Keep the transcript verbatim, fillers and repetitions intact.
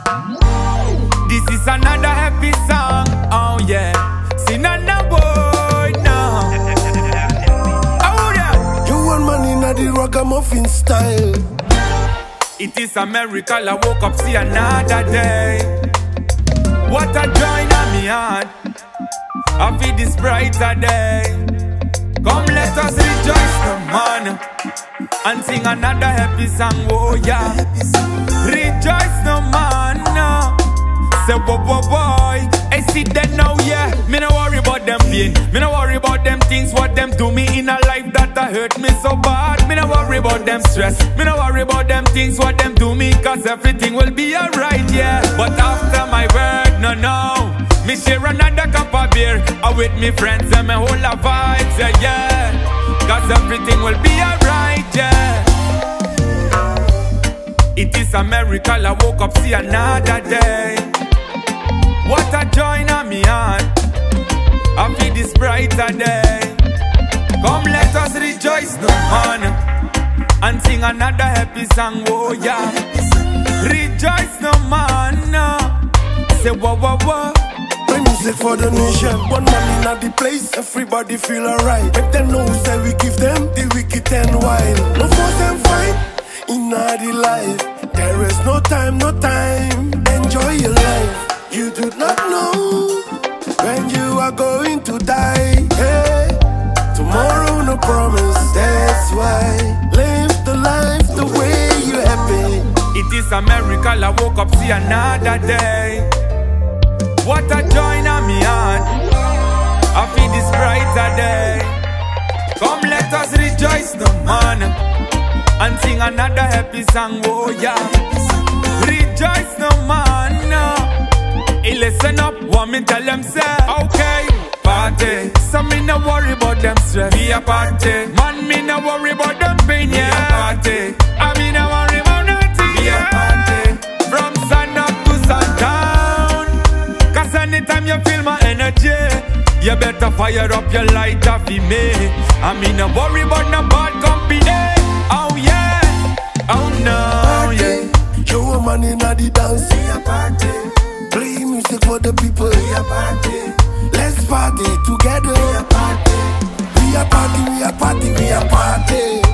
This is another happy song, oh yeah. Sing another boy now. Oh yeah. Johaman in the ragamuffin style. It is a miracle I woke up, see another day. What a joy in me heart. I feel this brighter day. Come let us rejoice no man and sing another happy song, oh yeah. Rejoice no man, no. Say boy, boy, boy, I see that now, yeah. Me no worry about them pain, me no worry about them things, what them do me in a life that a hurt me so bad. Me no worry about them stress, me no worry about them things, what them do me, cause everything will be alright, yeah. But after my word, no, no, me share another cup of beer, I with me friends and me whole a vibes, yeah, yeah. Cause everything will be alright, yeah. It is a miracle I woke up, see another day. What a joy in me heart. I feel this brighter day. Come let us rejoice no man and sing another happy song, oh yeah. Rejoice no man, no. Say whoa, whoa, whoa. Play music for the nation. One man in the place, everybody feel alright. Make them know say we give them the wicked and wild. No force and fight in the life. There is no time, no time. Enjoy your life. You do not know when you are going to die. Hey, tomorrow no promise. That's why live the life the way you happy. It is a miracle I woke up, see another day. What a joy in me heart. I feel this brighter day. Come let us rejoice no man and sing another happy song, oh yeah. Rejoice no man, no. Hey, listen up, want me tell them say, okay, party. So me no worry about them stress, be a party. Man, me no worry about them pain, yeah. Be a party. I mean no worry about nothing, be a party. From sun up to sundown. Cause anytime you feel my energy, you better fire up your light off me. I mean no worry about no bad company. Oh yeah, oh no, yeah. Johaman in the dance, be a party. Play music for the people, we a party. Let's party together, we a party. We a party, we a party, we a party.